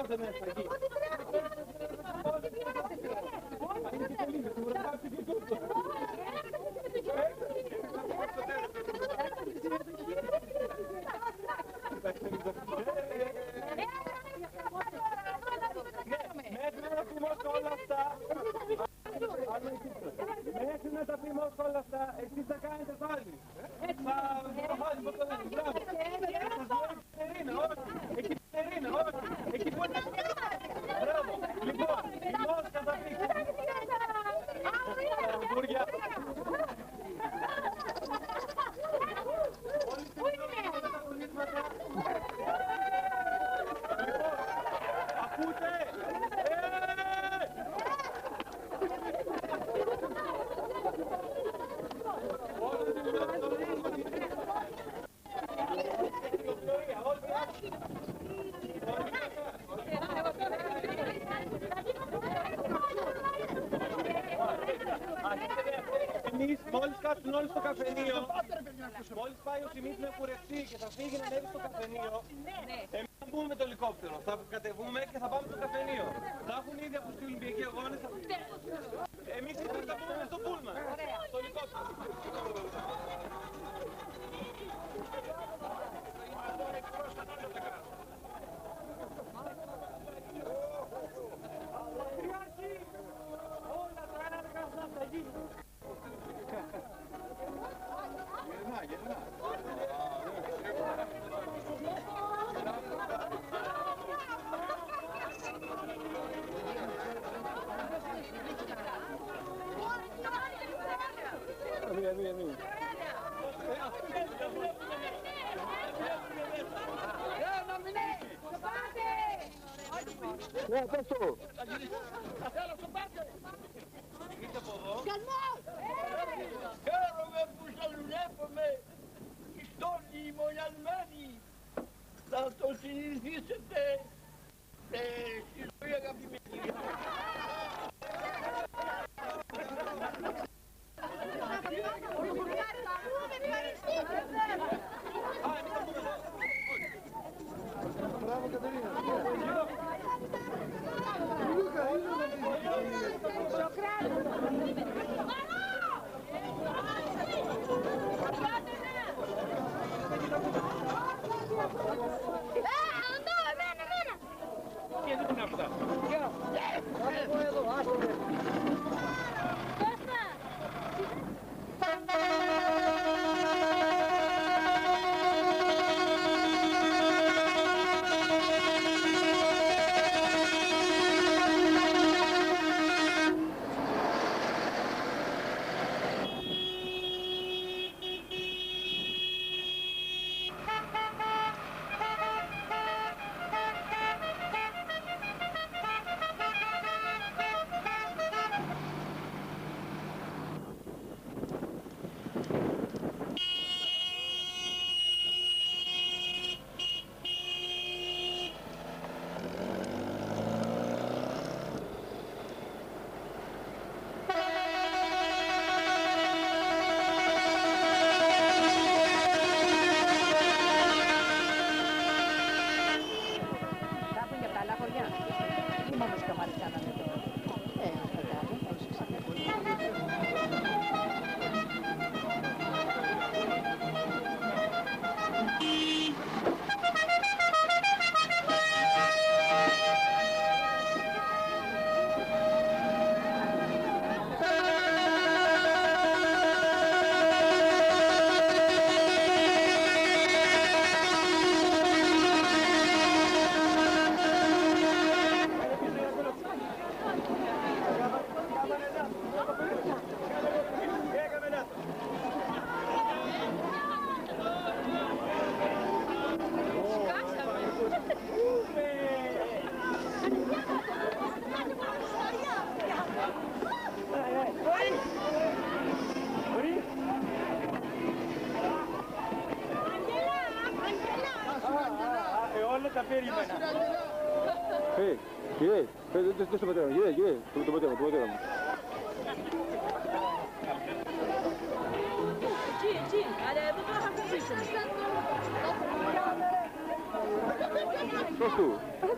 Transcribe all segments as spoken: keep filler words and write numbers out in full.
Μπείτε μέσα εκεί. Μέχρι να θυμώσω όλα αυτά, μέχρι να τα θυμώσω όλα αυτά, εσείς θα κάνετε πάλι. Θα πάλι πως το λέτε, μπράβο. Σας λέω Εκατερίνα, όχι. Εκεί Εκατερίνα, όχι. Εκεί που είναι. Μπράβο. Λοιπόν, η Μόσχα θα πει. Μπουριά. Πού είναι? Ακούτε? Εμείς μόλις κάτσουν όλοι στο καφενείο, μόλις πάει ο Σιμής να κουρευτεί και θα φύγει να ανέβει στο καφενείο, εμείς θα μπούμε με το ελικόπτερο, θα κατεβούμε και θα πάμε στο καφενείο. Θα έχουν ήδη ακουστεί οι Ολυμπιακοί αγώνες. Εμείς θα μπούμε στο πούλμαν, στο ελικόπτερο. Όλα τα έργα θα γίνουν. Γερνά, γερνά. Μείνε, μείνε, μείνε. Ναι, πες το. Έλα στο πάρκε. Είτε από εδώ. Καλμός. Χαίρομαι που σας βλέπουμε. Ιστόνοι μονιασμένοι. Θα το συνηθίσετε στη ζωή αγαπημένη. Μπράβο Κατερίνα. Και δεν είναι αυτά. τα περίμενα. Ε, κύριε, δεν στο πατέρα μου, κύριε, κύριε, το πατέρα μου, το πατέρα μου. Εκεί, εκεί, αλλά εδώ τώρα θα ακολουθήσουμε. δώσ' του.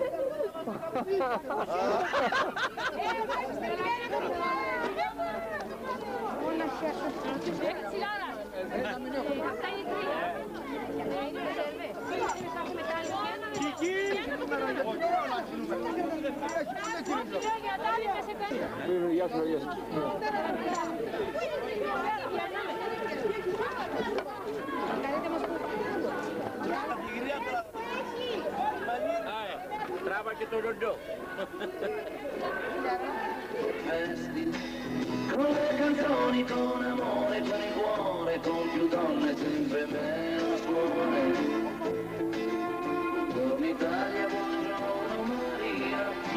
Γεια σου, γεια σου. Τράβα και το ροντό. Con le canzoni, con amore, con il cuore, con più donne, sempre meno suore. Buongiorno Italia, buongiorno Maria.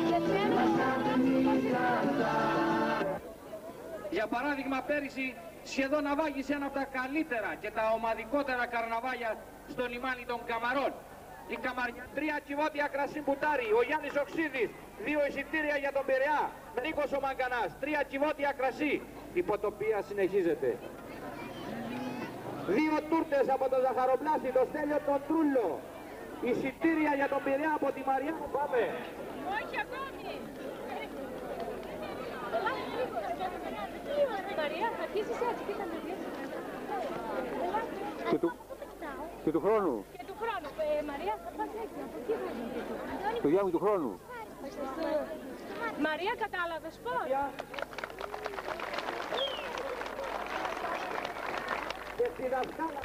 Για παράδειγμα, πέρυσι σχεδόν αβάγησε ένα από τα καλύτερα και τα ομαδικότερα καρναβάλια στο λιμάνι των Καμαρών. Η Καμαριά, τρία τσιβότια κρασί μπουτάρι, ο Γιάννης Οξίδης, δύο εισιτήρια για τον Πειραιά, με Νίκος ο Μαγκανάς, τρία τσιβότια κρασί, υποτοπία συνεχίζεται. Δύο τούρτες από τον Ζαχαροπλάστη, το Στέλιο τον Τρούλο, εισιτήρια για τον Πειραιά από τη Μαριά, πάμε. Όχι ακόμη. Μαρία, θα αρχίσεις έτσι, τι θα με δεις. Και του, και του χρόνου. Και του χρόνου. Ε, Μαρία, θα πας έτσι, από εκεί θα δεις. Το διάβη του χρόνου. Μαρία, κατάλαβες πώς. Και στη δασκάλα.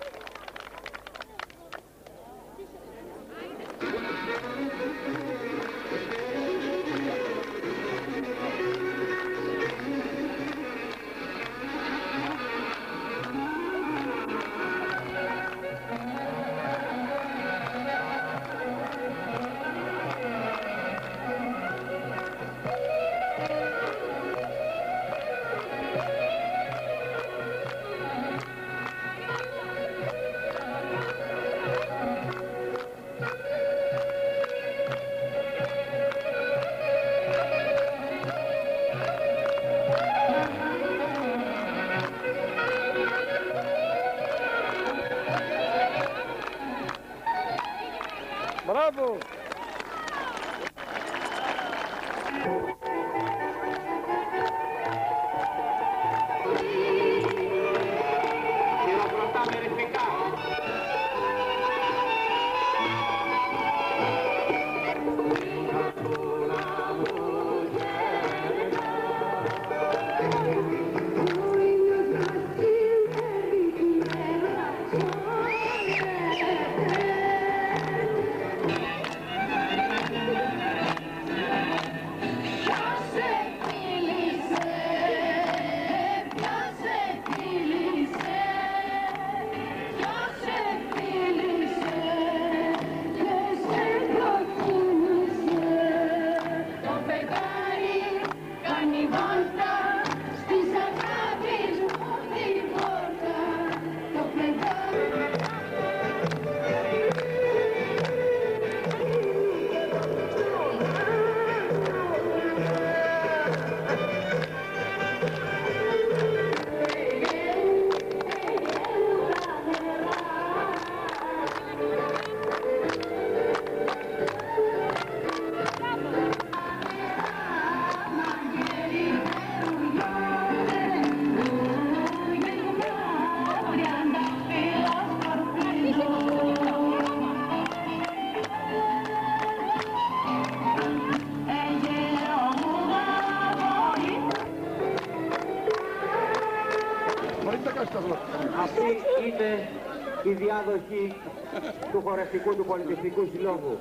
Μπράβο! Χειροκροτά μεριστικά. Αυτή είναι η διάδοχη του χορευτικού του πολιτιστικού συλλόγου.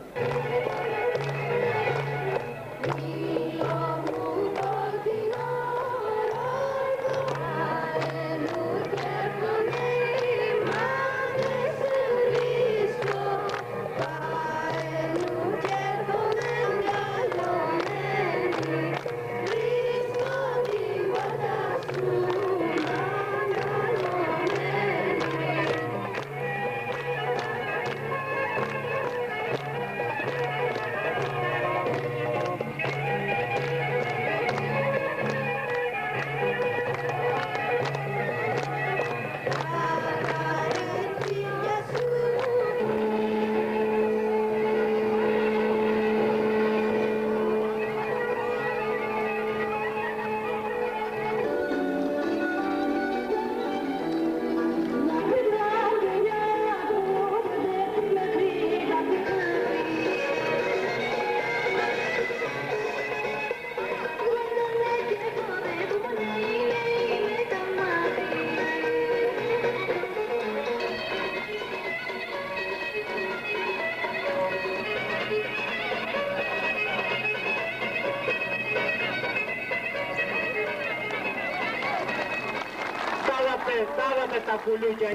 με τα πουλούκια.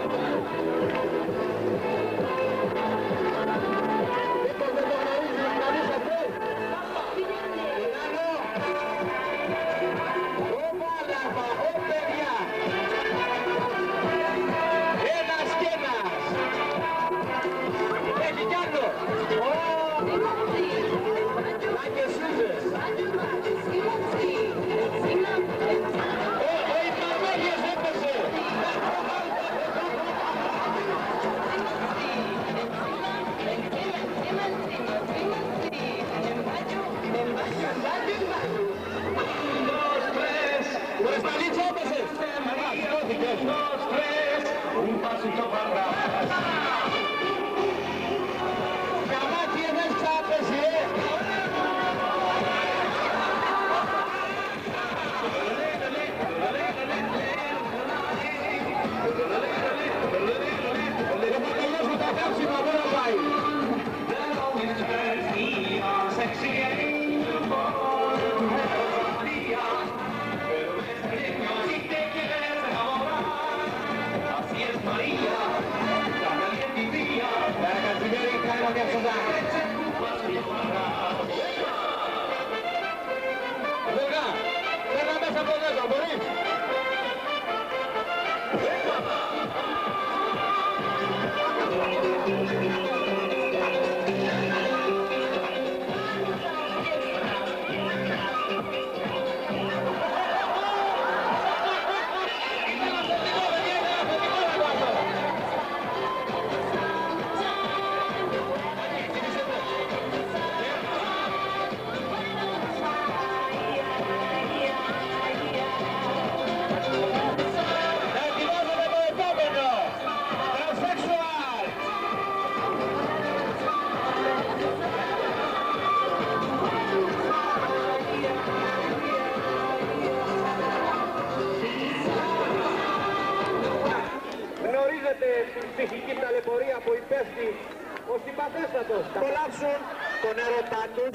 Ψυχική ταλαιπωρία που υπέστη ο συμπαθέστατος. Απολαύσουν τον έρωτά τους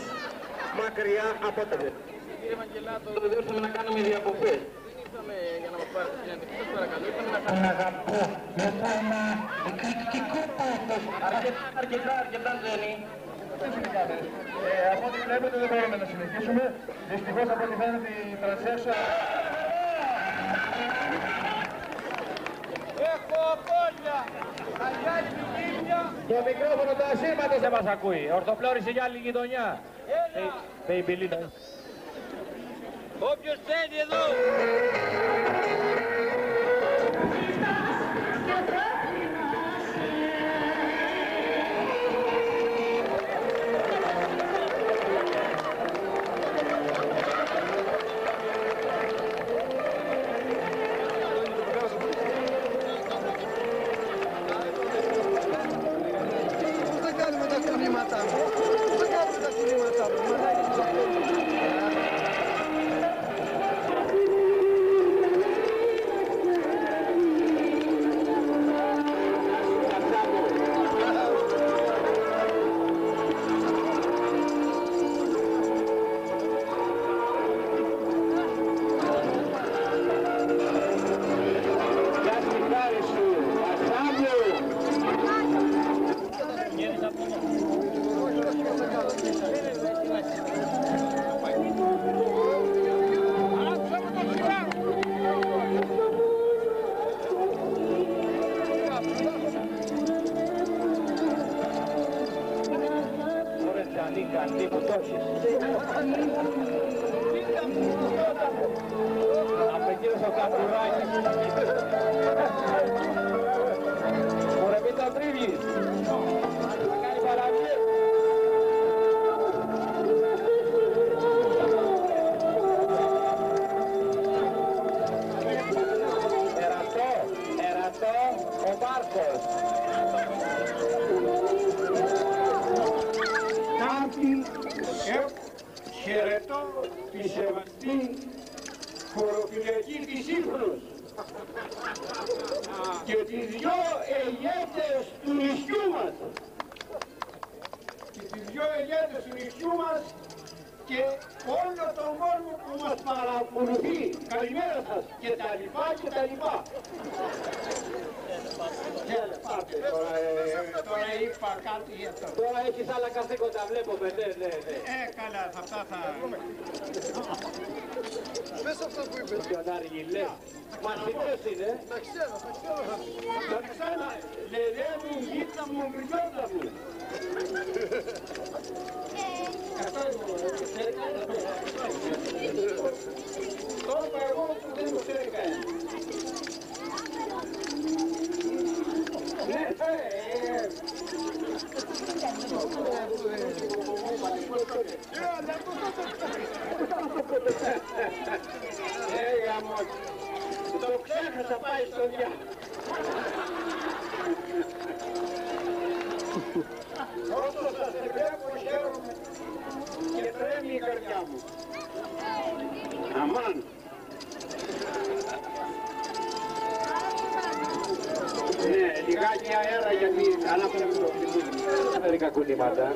μακριά από τα δε. Κύριε Βαγγελάτο, ήρθαμε να κάνουμε διακοπές. Δεν ήρθαμε για να μας πάρετε συνέντευξη. Σας παρακαλώ, ήρθαμε να κάνουμε... Αγαπώ με ένα εκρηκτικό πάθος. Αρκετά, αρκετά, Τζένι. Ε, από ό,τι βλέπετε δεν μπορούμε να συνεχίσουμε. Δυστυχώς από ό,τι φαίνεται η τρανσέξουα... Έχω απόλυτα! Αγιάζει λιμνία! Το μικρόφωνο του ασύρματος δεν μας ακούει. Ορθοπλώρησε για άλλη γειτονιά. Μπέιμπιλίνα. Όποιος θέλει εδώ! Χαιρετώ τη σεβαστή χωροφυλακή της Ύφρους και τις δυο ελιέτες του νησιού μας. Και τις δυο ελιέτες του νησιού μας και όλο τον κόσμο που μας παρακολουθεί. Καλημέρα σας και τα λοιπά και τα λοιπά. Πάτε, τώρα, ε, τώρα είπα κάτι για αυτό. Τώρα έχεις άλλα καθήκοντα, βλέπουμε, ναι, ναι, ναι. Ε, καλά, αυτά θα... Μέσα αυτά που είπες. Ποιον Αργυλέ. Μαθητές είναι. Τα ξέρω, τα ξέρω. Τα ξένα, λερέ μου, γύτσα μου, μπριζόντα μου. Τώρα εγώ που δεν μου ξέρει κανένα. Ναι, ε, ε, γαμώ. Το ξέχασα, πάει στον διάβολο. Όσο σας βλέπω χαίρομαι και τρέμει η καρδιά μου. Αμάν. Ναι, λιγάκι αέρα γιατί ανάπτυξη το πληθύνει. Μερικά κουνήματα.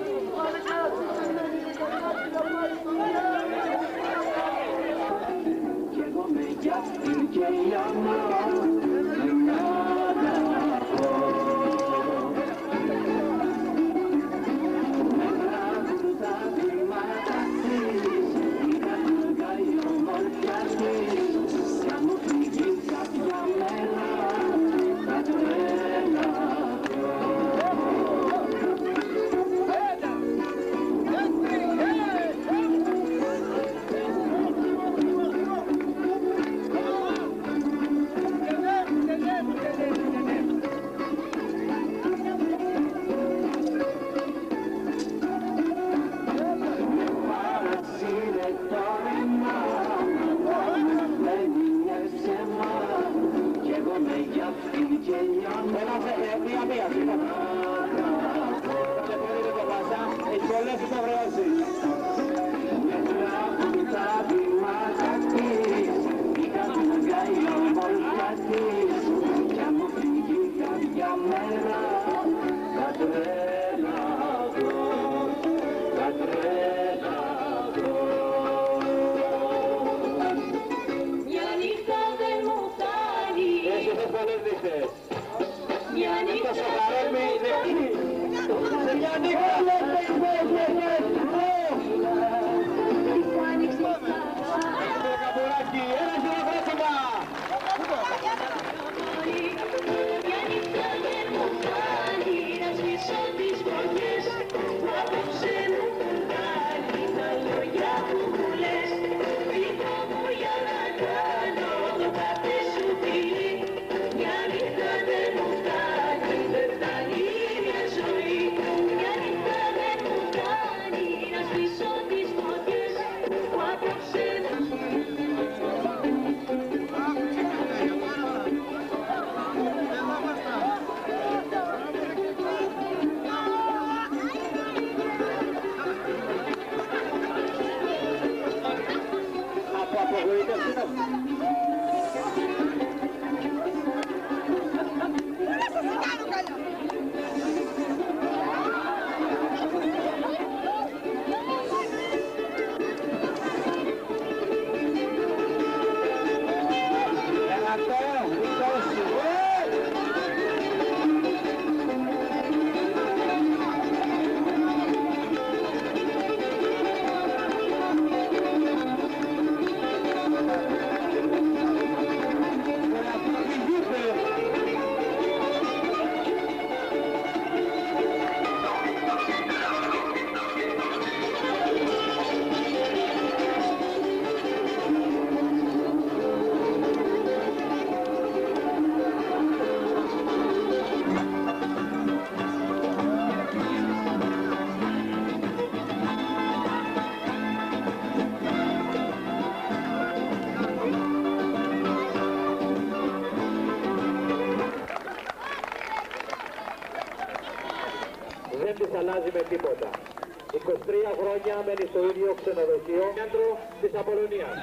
Δεν της αλλάζει με τίποτα. είκοσι τρία χρόνια μένει στο ίδιο ξενοδοχείο, κέντρο της Απολωνίας.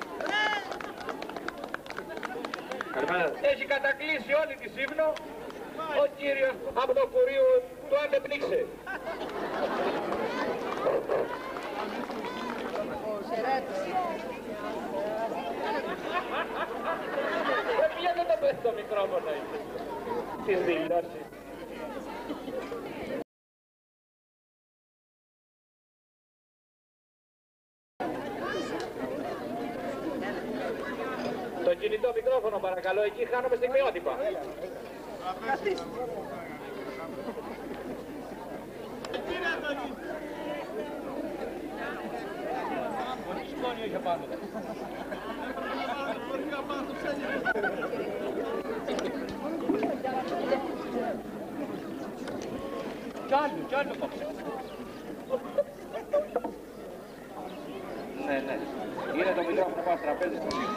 Έχει κατακλείσει όλη τη Σύμνο ο κύριος από το Κουρίου του αντεπνίξε. Γιατί το πες το μικρόφωνο της δηλώσεις. Το κινητό μικρόφωνο παρακαλώ, εκεί χάνομαι στιγμιότυπα. Σκόνιο είχε πάνω. Κι άλλο, κι άλλο κόψε. Ναι, ναι. Είναι το μικρόφωνο πάνω στο τραπέζι.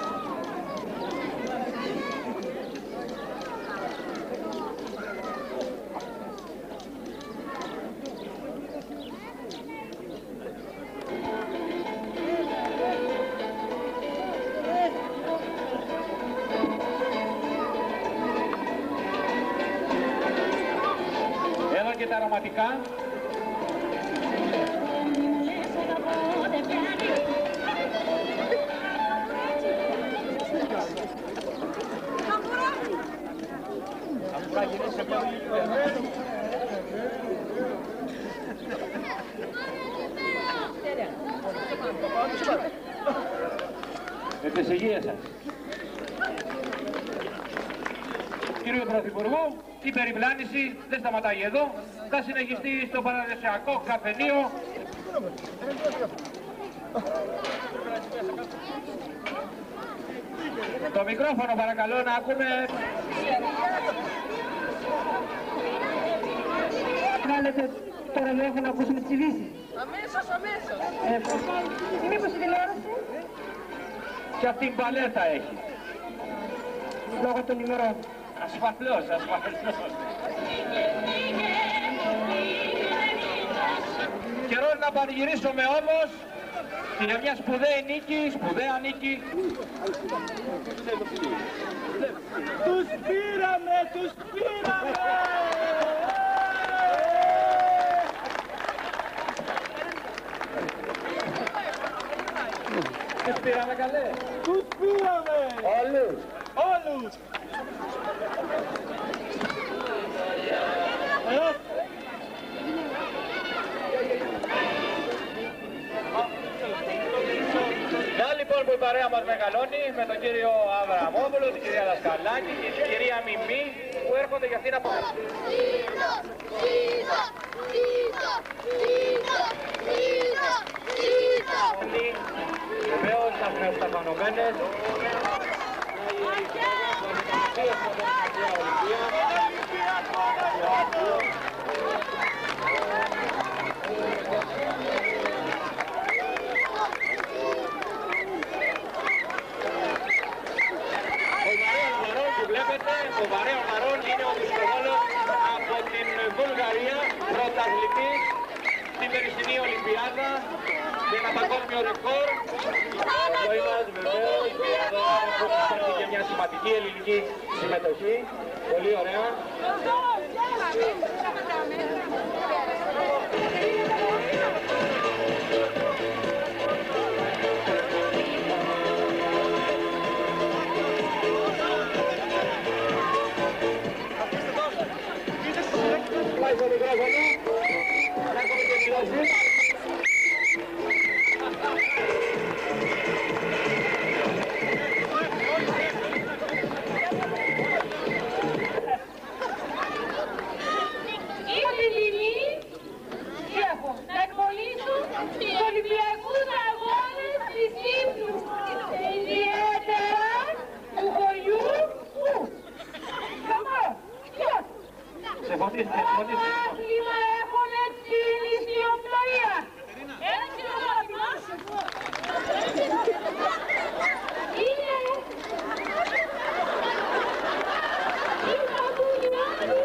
Εδώ και τα αρωματικά. Με τις υγείες σας. Κύριο Πρωθυπουργό, η περιπλάνηση δεν σταματάει εδώ. Θα συνεχιστεί στο παραδοσιακό καφενείο. Το μικρόφωνο παρακαλώ να ακούμε. Βάλετε το ραδιόφωνο να ακούσουμε τις ειδήσεις. Αμέσως, αμέσως. Ε, μήπως η τηλεόραση. Και αυτή την παλέτα έχει. Λόγω των ημερών. Ασφαλώς, ασφαλώς. Καιρός να πανηγυρίσουμε όμως για μια σπουδαία νίκη, σπουδαία νίκη. Τους πήραμε, τους πήραμε! Τους πήραμε καλέ. Τους πήραμε! Όλους. Όλους! Ε, Να λοιπόν που η παρέα μας μεγαλώνει με τον κύριο Αβραμόπουλο, την κυρία Δασκαλάκη και την κυρία Μιμή που έρχονται για αυτήν από... Σίδα, σίδα, σίδα, σίδα, σίδα, σίδα. Βεβαίως τα σταφανωμένες. Ο Βαρέο Μαρών είναι ο Μισθοβόλος από την Βουλγαρία, πρωταθλητής στην περσινή Ολυμπιάδα με ένα παγκόσμιο ρεκόρ. Εδώ είμαστε βεβαίως, εδώ έχουμε και μια σημαντική ελληνική συμμετοχή, πολύ ωραία. Πάει στο μικρόφωνο, να έχουμε και δηλώσεις. Είμαι Λιλή και έχω να εκπονήσω τους Ολυμπιακούς Αγώνες της Ύπνου, ιδιαίτερα του χωριού μου. Καμώ, ποιος? Σε φωτίστε, σε φωτίστε. Άθλημα έχουμε την ιστιοπλοεία. Ένα κοινοβούλιο. Είναι... Είχα που νιώθει.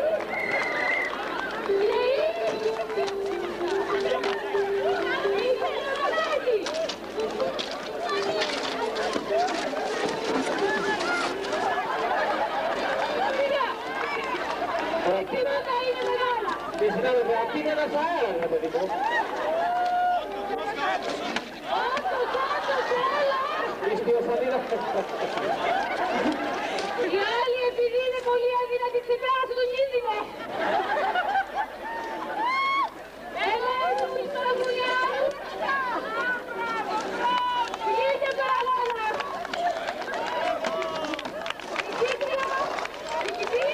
αισθήματα είναι μεγάλα. Και συνάδελφε, αυτή είναι ένας αέρας, ρε παιδί μου. Άντως, άντως, έλα. Είστε ο Σαντήρας. Οι άλλοι επειδή είναι πολύ αδύνατοι ξεπέρασαν τον κίνδυνο. Έλα, έτοιμοι τώρα δουλειά. Βγείτε τώρα όλα. Νικήτρια, νικητή.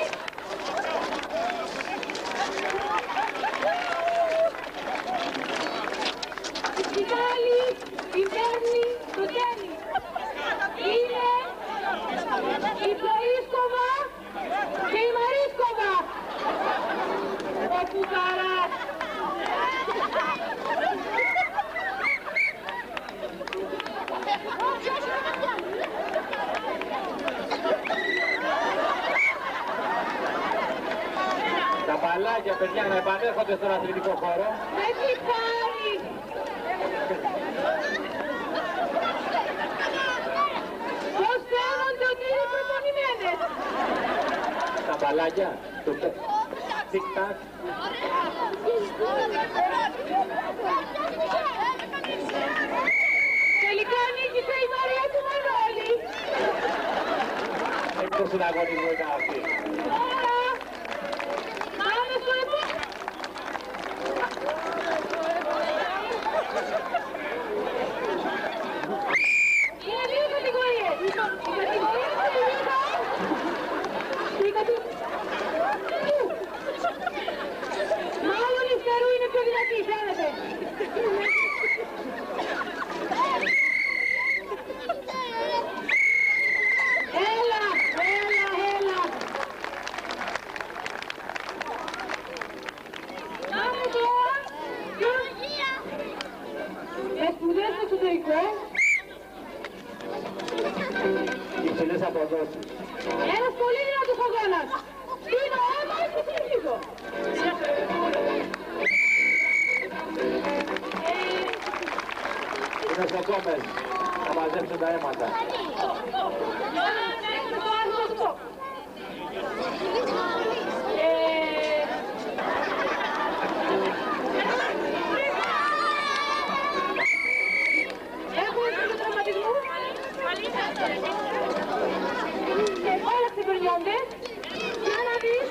Η Γάλλη υπέρνει το τένις. Είναι η Πλοΐσκοβα και η Μαρίσκοβα. Ο Φουκαράς. Τα μπαλάκια, παιδιά, να επανέρχονται στον αθλητικό χώρο. Με χάρη. Πώς φαίνονται ότι είναι προπονημένες. Τα μπαλάκια, το τικ-τακ. Τελικά νίκησε η Μαρία του Μανώλη. Εκτός συναγωνισμού ήταν αυτή. Τώρα, πάμε στο επόμενο. Είναι δύο κατηγορίες. Η κατηγορία είναι λίγα. Η κατηγορία. Μάλλον η Φτερού είναι πιο δυνατή, φαίνεται. Έλα, έλα, έλα. Πάμε τώρα. Με σπουδές στο εξωτερικό. Υψηλές αποδόσεις. Ένας πολύ δυνατός αγώνας. Είναι ο Άμας και συνεχίζω. Είναι στο κόμμες να μαζέψουν τα αίματα. Έχουμε τους τραυματισμούς. Όλα ξεπερνιόνται. Για να δεις.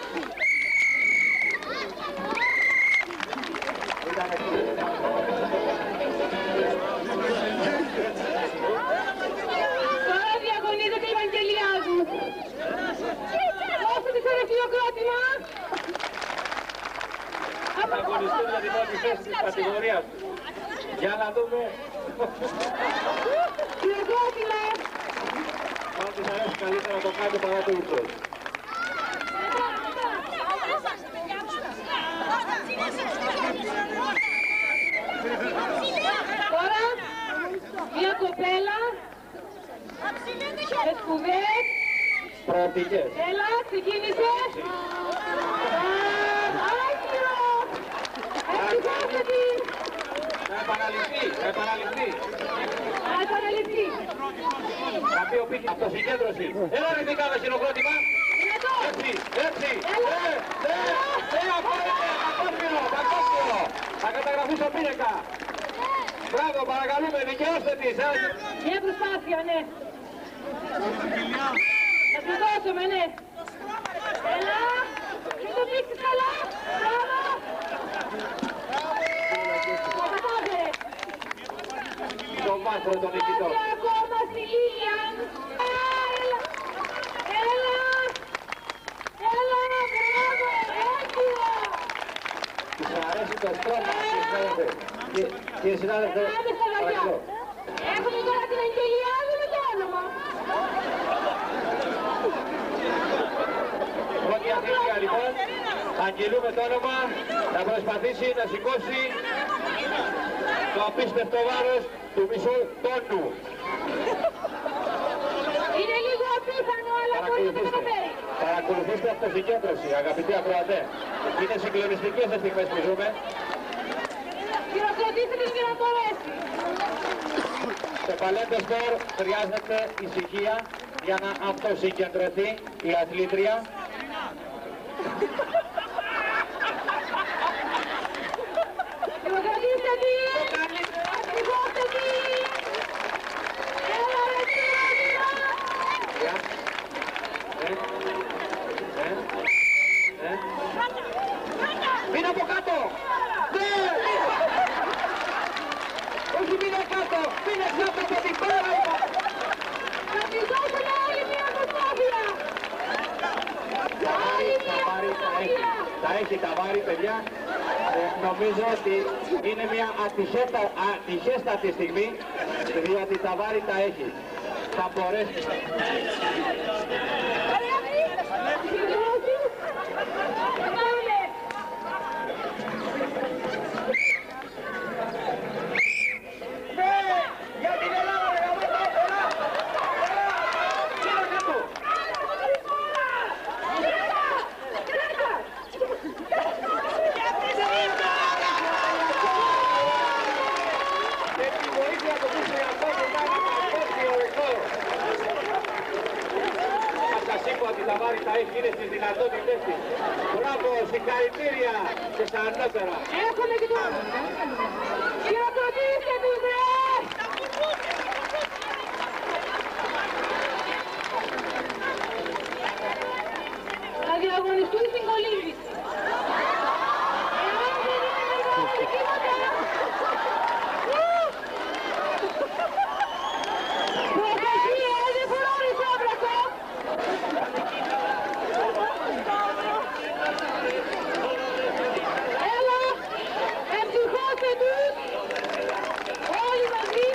Τώρα διαγωνίζεται η Βαγγελιάδου. Δώστε της ένα χειροκρότημα. Θα αγωνιστούν για την πρώτη θέση της κατηγορίας. Για να δούμε. Χειροκρότημα. Αν τους αρέσει καλύτερα το κάτω παρά το ύψος. Τώρα, μια κοπέλα με σπουδές. Προοπτικές. Έλα, ξεκίνησε. Άκυρο. Ευτυχώς ότι Να επαναληφθεί, να επαναληφθεί. θα επαναληφθεί. Θα πει ο Πίκης αυτοσυγκέντρωση. Έλα ρε δικά με χειροκρότημα. Δυνατό. Έτσι, έτσι. Ε, ε, ε, αυτό είναι παγκόσμιο, παγκόσμιο. Θα καταγραφεί στο πίνακα. Μπράβο, παρακαλούμε, δικαιώστε της. ε. Μια προσπάθεια, ναι. Θα τη δώσουμε, ναι. Έλα. Μην το πήξεις καλά. Μπράβο. Το κατάφερε. Το μάστρο των νικητών. Και ακόμα στη Λίλιαν. Έλα. Έλα. Έλα, μπράβο. Άκυρο. Τους αρέσει το στρώμα, κύριε συνάδελφε. Κύριε- Κύριε συνάδελφε, Πάμε στα βαριά. παρακαλώ. Έχουμε τώρα την Αγγελιάδου με το όνομα. Πρώτη αθλήτρια λοιπόν, θα αγγελούμε το όνομα, θα προσπαθήσει να σηκώσει το απίστευτο βάρος του μισού τόνου. Είναι λίγο απίθανο, αλλά μπορεί να το καταφέρει. Παρακολουθήστε αυτοσυγκέντρωση, αγαπητοί ακροατέ. Είναι συγκλονιστικές τις στιγμές που ζούμε. Χειροκροτήστε την για να μπορέσει. Σε παλέτε σπορ χρειάζεται ησυχία για να αυτοσυγκεντρωθεί η αθλήτρια. κάτω! Ναι! Όχι, μείνε κάτω! Μείνε κάτω από την πέρα! Θα τη δώσουμε άλλη μια προσπάθεια! Άλλη μια προσπάθεια! Τα έχει τα βάρη, παιδιά. Ε, νομίζω ότι είναι μια ατυχέτα, ατυχέστατη στιγμή, διότι τα βάρη τα έχει. Θα μπορέσει. Τα βάρη τα έχει, είναι στις δυνατότητες της. Μπράβο, συγχαρητήρια και στα ανώτερα. Έχουμε και τώρα. Χειροκροτήστε τους, ρε! Θα διαγωνιστούν στην κολύμβηση. Εάν δεν είναι μεγάλη τίποτα. Προσοχή, δεν φορώνει σόμπρακο. Έλα, εμψυχώστε τους, όλοι μαζί.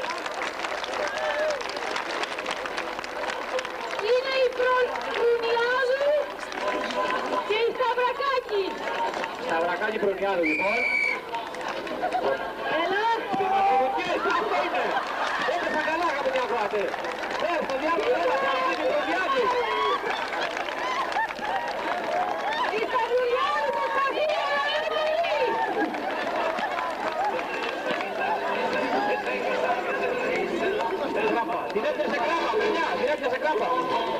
Είναι η Προυνιάδου και η Σταυρακάκη. Σταυρακάκη Προυνιάδου, λοιπόν. Έλα. Δημοκρατικές, αυτό είναι. Έπεσα καλά, αγαπητοί ακροατές. Ε, στο διάλογο, έλα, Σταυρακάκη Προυνιάδου. Η Σταυρουλιάδου προσπαθεί, αλλά δεν μπορεί. Την έπιασε κράπα, παιδιά, την έπιασε κράπα.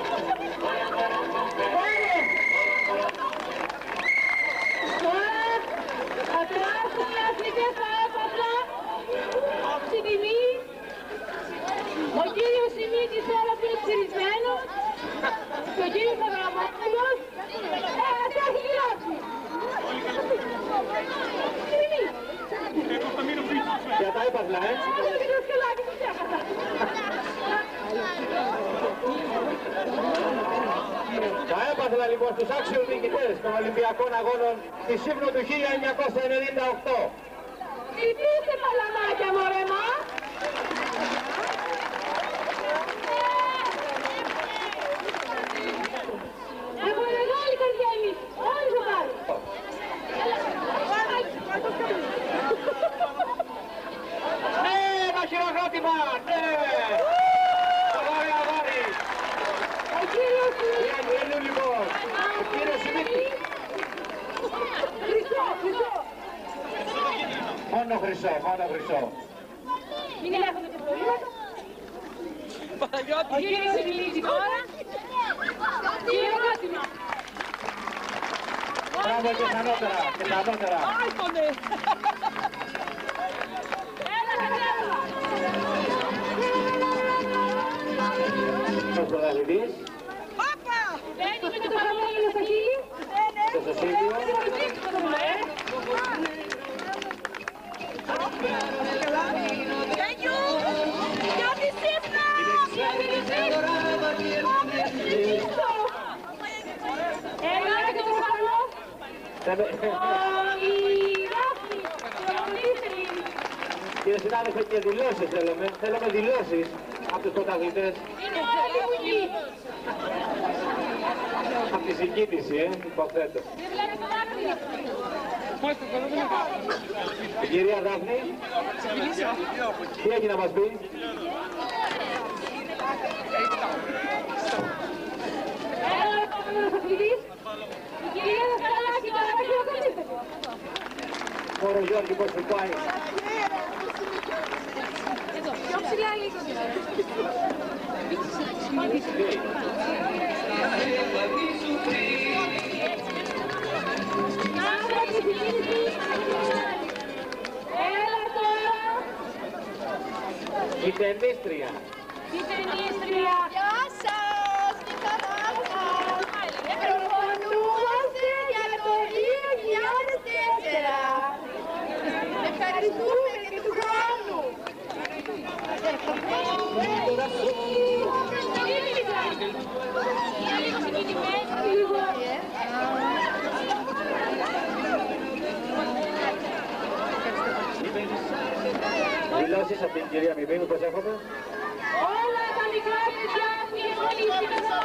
Τώρα θα περάσουν οι αθλητές στα έπαθλα στην τιμή. Ο κύριος Σιμίτης τώρα που είναι ψηρισμένος και ο κύριος Αβραμόπουλος ε, τα έχει γυρώσει. Τιμή. Για τα έπαθλα, ε. Άλλο και το σκελάκι του ξέχασα. Τα έπαθλα λοιπόν στους άξιους νικητές των Ολυμπιακών Αγώνων τη Σύμνου του χίλια εννιακόσια ενενήντα οκτώ. Χτυπήστε τα λαμάκια, μωρέ μα. Έχουμε μεγάλη καρδιά εμείς. Όλοι θα πάρουν. Ναι, ένα χειροκρότημα, ναι! Το βάρη αβάρι. Ο κύριος Η Αγγελού λοιπόν, ο κύριος Σιμίτη. Χρυσό, χρυσό. Μόνο χρυσό, μόνο χρυσό. Μην ελέγχονται και προβλήματα. Ο κύριος Σιμίτη τώρα. Χειροκρότημα. Μπράβο και στα ανώτερα, και στα ανώτερα. Έλα, κατέβα. Ο πρωταθλητής, Μπαίνει με το παραμέλιο στα χείλη. το Σωσίδιο. Έλα και το παραλώ. Η Δάφνη, πρωταγωνίστρια. Κύριε συνάδελφε, και δηλώσεις θέλουμε. Θέλουμε δηλώσεις από τους πρωταθλητές. Είναι πολύ μουγγί. Από τη συγκίνηση, ε, υποθέτω. Δεν βλέπει το δάκρυ. Η κυρία Δάφνη, τι έχει να μας πει? Έλα, επόμενος αθλητής. Η κυρία Δασκαλάκη, παρακαλώ, χειροκροτήστε. Μωρό Γιώργη, πώς σου πάει? Πιο ψηλά λίγο. Άντρα και φιλίνη. Έλα τώρα. Η ταινίστρια. Η ταινίστρια. Γεια σας, τι καλά σας. Προπονούμαστε για το δύο χιλιάδες τέσσερα. ερωτήσεις από την κυρία Μιμίνου, πώς έχουμε? Όλα τα μικρά παιδιά που είναι πολύ σήμερα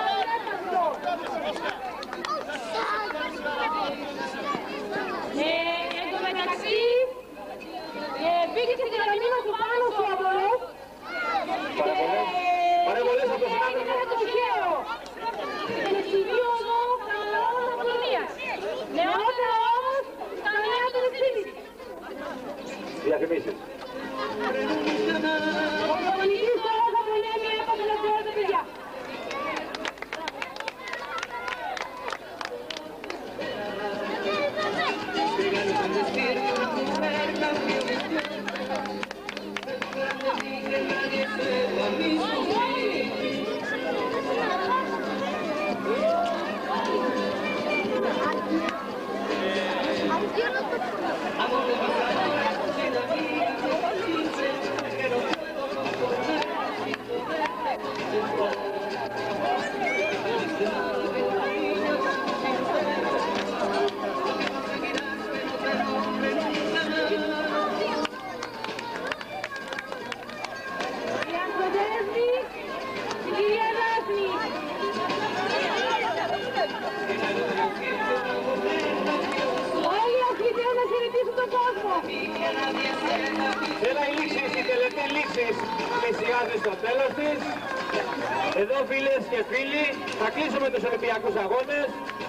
εν τω μεταξύ, μπήκε στην καραμίνα του πάνω στο Αβολό Παρεμβολές από το συνάδελφο. είναι το τυχαίο. Είναι σημείο εδώ κανόνων Απολωνίας. Νεότερα όμως, στα νέα των ευθύνης. Διαφημίσεις. Ο Πολωνικής τώρα θα πολέμει έπαθεν από όλα τα παιδιά. Έλα η λήξη, η τελετή λήξη πλησιάζει στο τέλος της. Εδώ φίλες και φίλοι, θα κλείσουμε τους Ολυμπιακούς Αγώνες.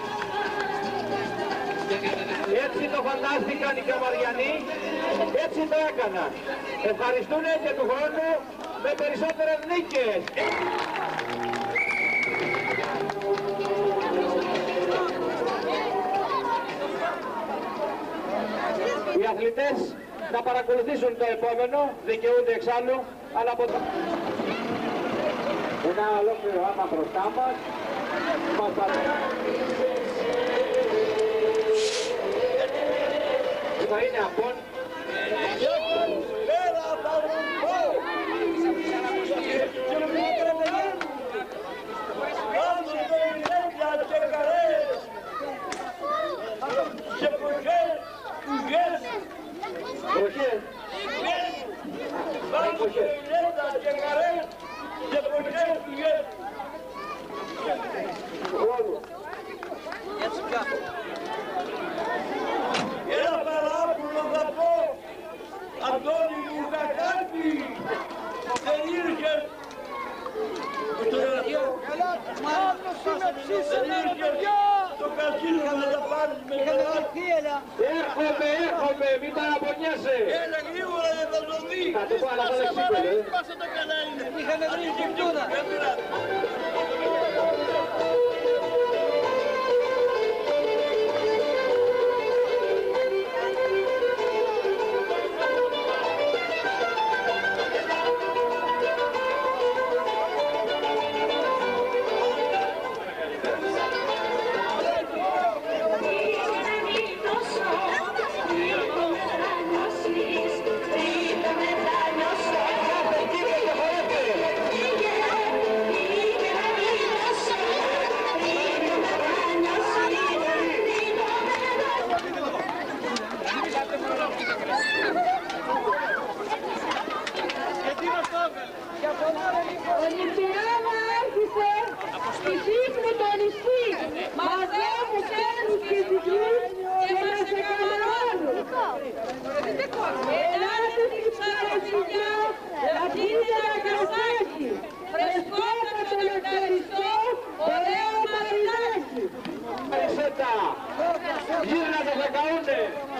Έτσι το φαντάστηκαν οι Καμαριανοί, έτσι το έκαναν. Ευχαριστούν και του χρόνου με περισσότερες νίκες. Οι αθλητές να παρακολουθήσουν το επόμενο, δικαιούνται εξάλλου, αλλά από το... Ένα ολόκληρο άμα μπροστά μας, μας θα είναι από... Προχές. Ένα παράπονο θα πω, Αντώνη μου κακάκι, δεν ήρθες. Το καζίνο να τα πάρεις με καλά. Έρχομαι, έρχομαι, μην παραπονιέσαι. Έλα γρήγορα δεν θα το δει. Θα του πω, αλλά θα λεξίπελε. Πάσε το καλά είναι. Είχαμε βρει την πτούνα. Ολυμπιάδα άρχισε στη Σύχνη το νησί. Μαζεύουν τέρους και δικούς και μας εκαμερώνουν. Ελάτε στη Ψαροσυγιά, λατρύτερα κρασάκι. Φρεσκότατο λευτεριστό, ωραίο μαρινάκι. Περισσέτα, γύρνα το δεκαούνται.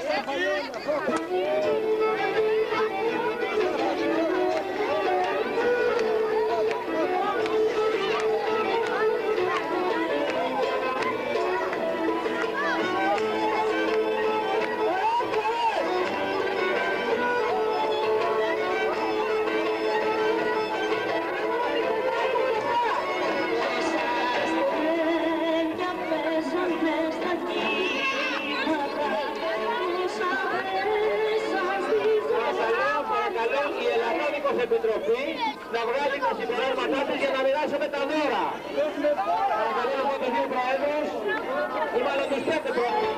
Επιτροπή να βγάλει τα συμπεράσματά της για να μοιράσουμε τα δώρα. Παρακαλώ από τους δύο προέδρους ή μάλλον τους πέντε προέδρους.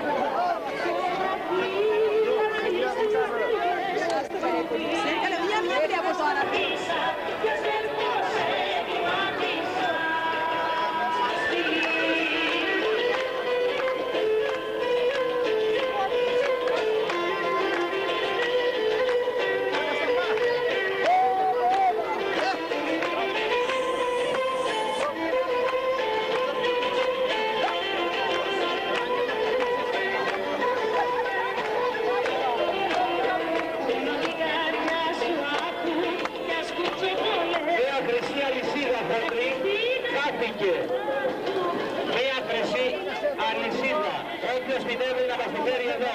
Μία χρυσή αλυσίδα. Όποιος την έβρει να μας τη φέρει εδώ.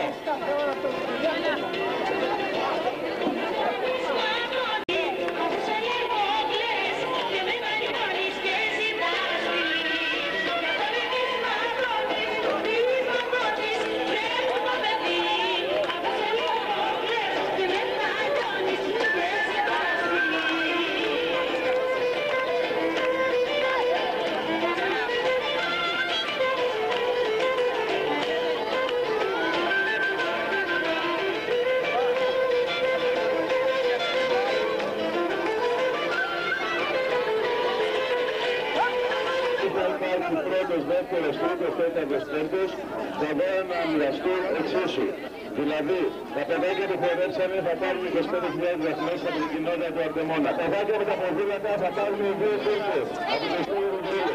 Πρώτος, δεύτερος, τρίτος, τέταρτος, τέταρτος θα δω να μοιραστούν εξίσου. Δηλαδή, τα παιδάκια που χορέψανε θα πάρουν είκοσι πέντε χιλιάδες δραχμές από την κοινότητα του Αρτεμόνα. Τα παιδάκια με τα ποδήλατα θα πάρουν δύο τρίτες από τους δύο.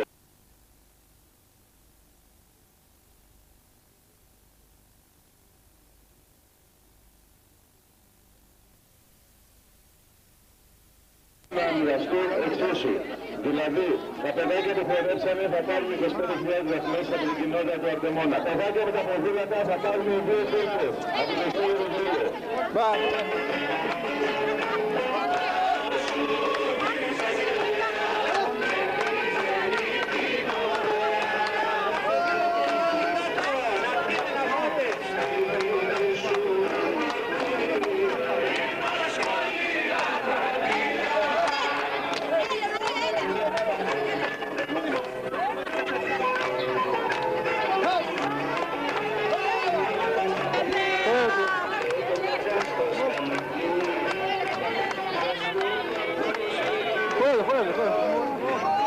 Να μοιραστούν εξίσου. Δηλαδή, τα παιδάκια που χορέψανε θα πάρουν είκοσι πέντε χιλιάδες δραχμές από την κοινότητα του Αρτεμόνα. Τα παιδάκια με τα ποδήλατα θα πάρουν δύο τρίτες από τους δύο. Juega, juega, juega.